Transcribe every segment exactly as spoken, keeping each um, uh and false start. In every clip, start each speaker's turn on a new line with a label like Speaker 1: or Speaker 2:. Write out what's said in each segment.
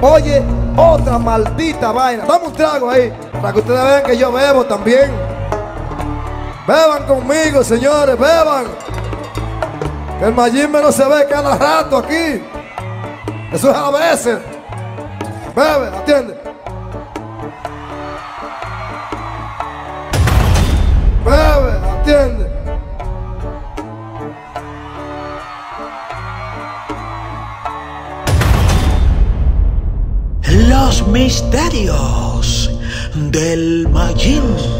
Speaker 1: Oye, otra maldita vaina. Dame un trago ahí, para que ustedes vean que yo bebo también. Beban conmigo, señores, beban. Que el Mayimbe no se ve cada rato aquí. Eso es a veces. Bebe, atiende. Bebe, atiende.
Speaker 2: Los misterios del Mayimbe.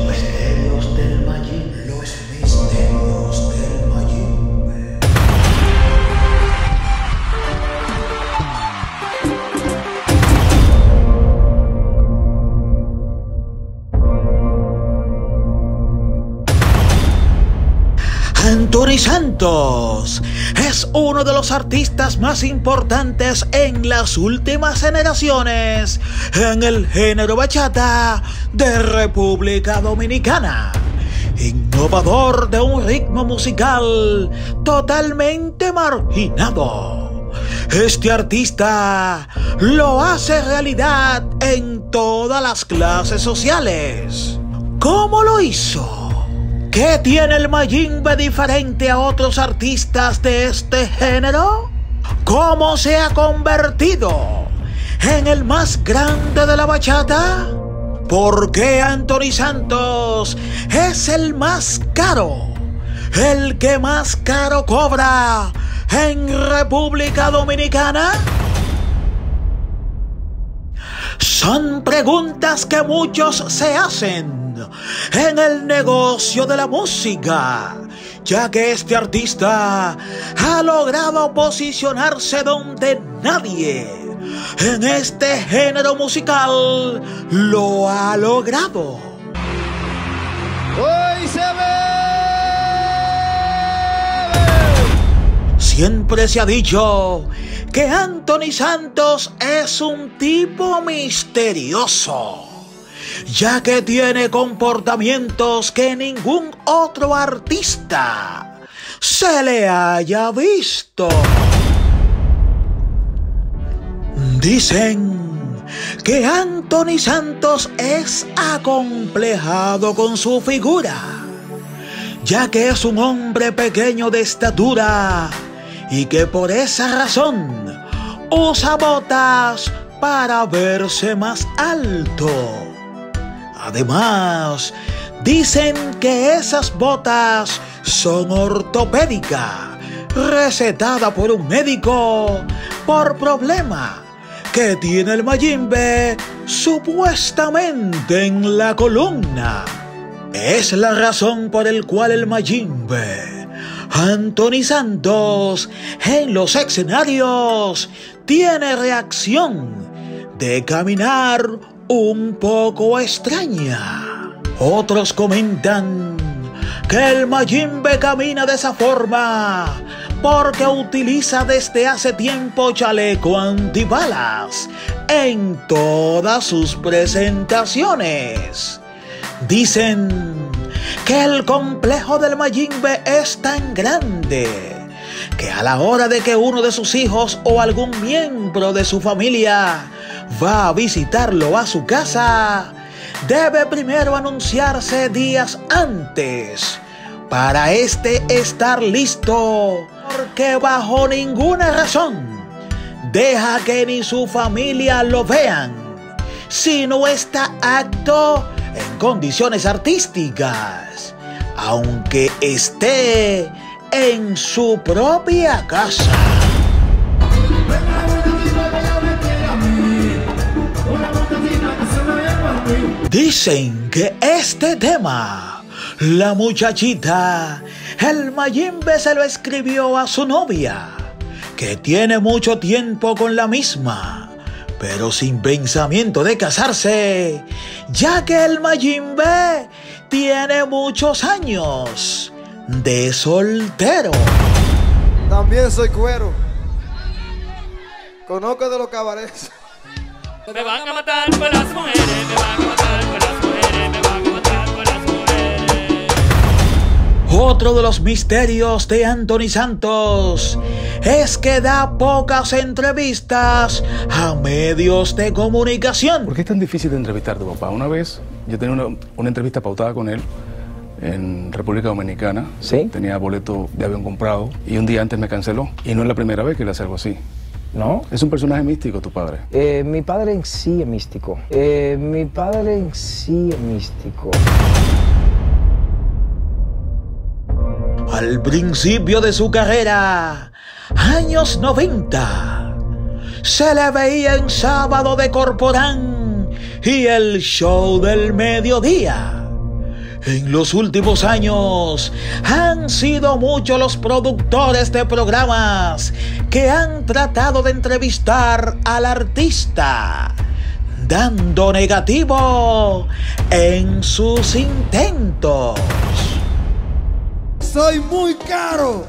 Speaker 2: Anthony Santos es uno de los artistas más importantes en las últimas generaciones en el género bachata de República Dominicana. Innovador de un ritmo musical totalmente marginado. Este artista lo hace realidad en todas las clases sociales. ¿Cómo lo hizo? ¿Qué tiene el Mayimbe diferente a otros artistas de este género? ¿Cómo se ha convertido en el más grande de la bachata? ¿Por qué Anthony Santos es el más caro? ¿El que más caro cobra en República Dominicana? Son preguntas que muchos se hacen en el negocio de la música, ya que este artista ha logrado posicionarse donde nadie en este género musical lo ha logrado.
Speaker 1: ¡Hoy se ve!
Speaker 2: Siempre se ha dicho que Anthony Santos es un tipo misterioso, ya que tiene comportamientos que ningún otro artista se le haya visto. Dicen que Anthony Santos es acomplejado con su figura, ya que es un hombre pequeño de estatura y que por esa razón usa botas para verse más alto. Además, dicen que esas botas son ortopédicas, recetada por un médico por problema que tiene el Mayimbe supuestamente en la columna. Es la razón por la cual el Mayimbe, Anthony Santos, en los escenarios tiene reacción de caminar un poco extraña. Otros comentan que el Mayimbe camina de esa forma porque utiliza desde hace tiempo chaleco antibalas en todas sus presentaciones. Dicen que el complejo del Mayimbe es tan grande que a la hora de que uno de sus hijos o algún miembro de su familia va a visitarlo a su casa, debe primero anunciarse días antes para este estar listo, porque bajo ninguna razón deja que ni su familia lo vean si no está apto en condiciones artísticas, aunque esté en su propia casa. Dicen que este tema, la muchachita, el Mayimbe se lo escribió a su novia, que tiene mucho tiempo con la misma, pero sin pensamiento de casarse, ya que el Mayimbe tiene muchos años de soltero.
Speaker 1: También soy cuero. Conozco de los cabarets.
Speaker 3: Me van a matar por las mujeres, me van a matar por las mujeres, me van a matar por las mujeres.
Speaker 2: Otro de los misterios de Anthony Santos es que da pocas entrevistas a medios de comunicación.
Speaker 4: ¿Por qué es tan difícil de entrevistar a tu papá? Una vez yo tenía una, una entrevista pautada con él en República Dominicana.
Speaker 5: ¿Sí?
Speaker 4: Tenía boleto de avión comprado y un día antes me canceló. Y no es la primera vez que le hace algo así.
Speaker 5: ¿No?
Speaker 4: Es un personaje místico, tu padre.
Speaker 5: Eh, mi padre en sí es místico. Eh, mi padre en sí es místico.
Speaker 2: Al principio de su carrera, años noventa, se le veía en Sábado de Corporán y el Show del Mediodía. En los últimos años han sido muchos los productores de programas que han tratado de entrevistar al artista, dando negativo en sus intentos.
Speaker 1: Soy muy caro,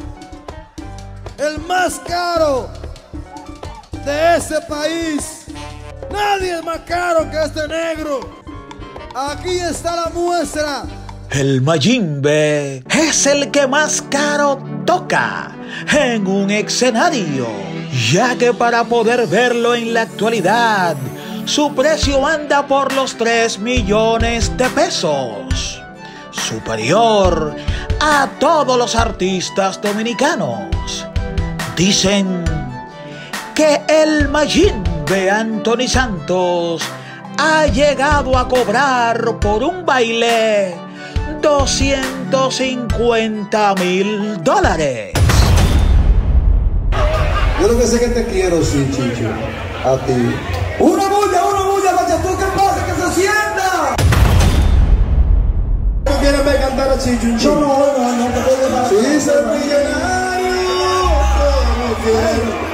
Speaker 1: el más caro de ese país. Nadie es más caro que este negro. Aquí está la muestra.
Speaker 2: El Mayimbe es el que más caro toca en un escenario, ya que para poder verlo en la actualidad, su precio anda por los tres millones de pesos, superior a todos los artistas dominicanos. Dicen que el Mayimbe Anthony Santos ha llegado a cobrar por un baile doscientos cincuenta mil dólares.
Speaker 1: Yo lo que sé que te quiero, sí, Chicho. A ti. ¡Una bulla, una bulla, Machatú! ¿Qué pasa? ¡Que se sienta! ¿Tú quieres ver cantar a Chicho un chico? No, no, no, no te puedo dar. Sí, ser millonario. No quiero.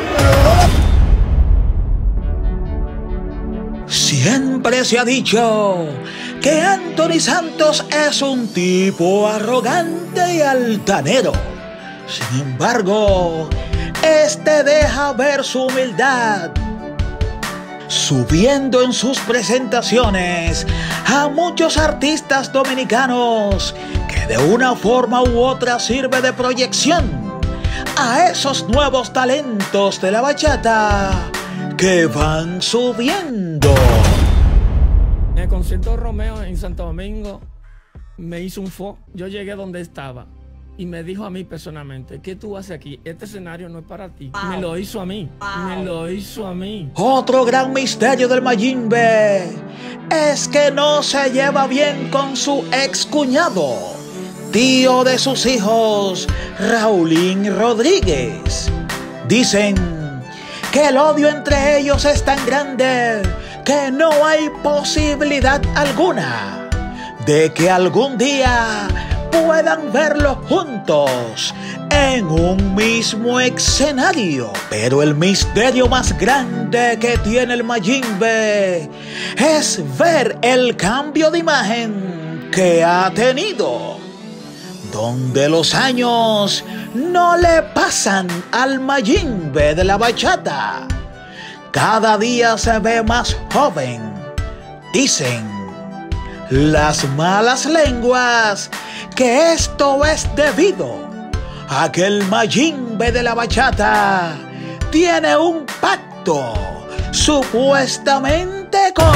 Speaker 2: Siempre se ha dicho que Anthony Santos es un tipo arrogante y altanero. Sin embargo, este deja ver su humildad, subiendo en sus presentaciones a muchos artistas dominicanos que de una forma u otra sirve de proyección a esos nuevos talentos de la bachata que van subiendo.
Speaker 3: En el concierto de Romeo en Santo Domingo me hizo un fo. Yo llegué donde estaba y me dijo a mí personalmente: ¿qué tú haces aquí? Este escenario no es para ti. Wow. Me lo hizo a mí. Wow. Me lo hizo a mí.
Speaker 2: Otro gran misterio del Mayimbe es que no se lleva bien con su ex cuñado, tío de sus hijos, Raulín Rodríguez. Dicen que el odio entre ellos es tan grande que no hay posibilidad alguna de que algún día puedan verlos juntos en un mismo escenario. Pero el misterio más grande que tiene el Mayimbe es ver el cambio de imagen que ha tenido, donde los años no le pasan al Mayimbe de la bachata. Cada día se ve más joven. Dicen las malas lenguas que esto es debido a que el Mayimbe de la bachata tiene un pacto supuestamente con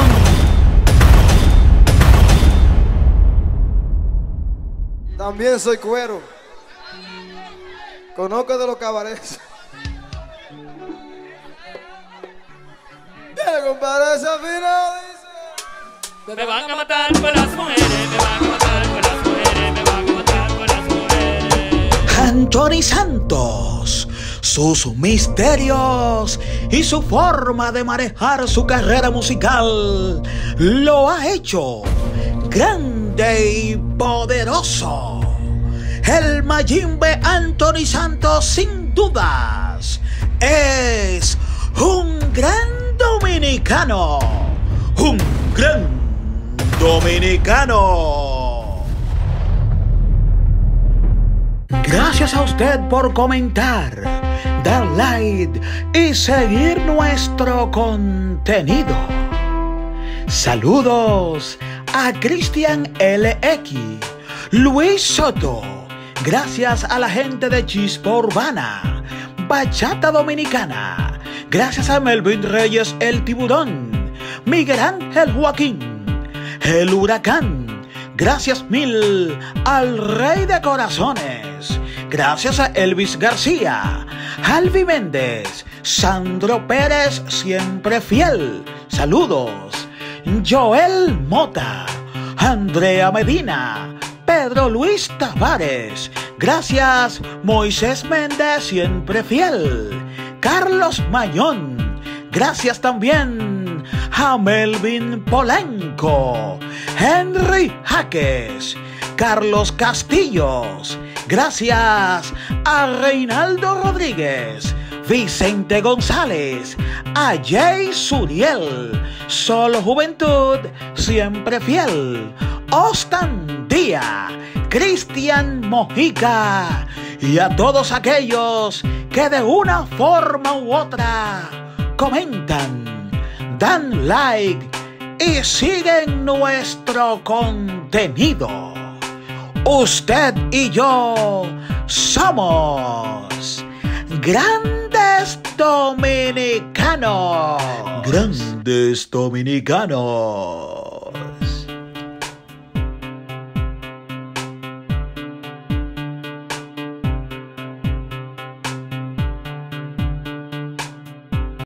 Speaker 1: También soy cuero. Conozco de los cabarets. Dile, compadre, esa final dice:
Speaker 3: me van a matar por las mujeres, me van a matar por las mujeres, me van a matar por las mujeres.
Speaker 2: Anthony Santos, sus misterios y su forma de manejar su carrera musical lo ha hecho grande y poderoso. El Mayimbe Anthony Santos, sin dudas, es un gran dominicano. Un gran dominicano. Gracias a usted por comentar, dar like y seguir nuestro contenido. Saludos a Cristian L X, Luis Soto, Gracias a la gente de Chispa Urbana, Bachata Dominicana. Gracias a Melvin Reyes el Tiburón, Miguel Ángel Joaquín, el Huracán. Gracias mil al Rey de Corazones. Gracias a Elvis García, Alvi Méndez, Sandro Pérez, siempre fiel. Saludos. Joel Mota, Andrea Medina, Pedro Luis Tavares. Gracias Moisés Méndez, siempre fiel. Carlos Mañón. Gracias también a Melvin Polenco, Henry Jaques, Carlos Castillos. Gracias a Reinaldo Rodríguez, Vicente González, a Jay Suriel, Solo Juventud, siempre fiel. Ostan Díaz, Cristian Mojica y a todos aquellos que de una forma u otra comentan, dan like y siguen nuestro contenido. Usted y yo somos Grandes Dominicanos.
Speaker 6: Grandes Dominicanos.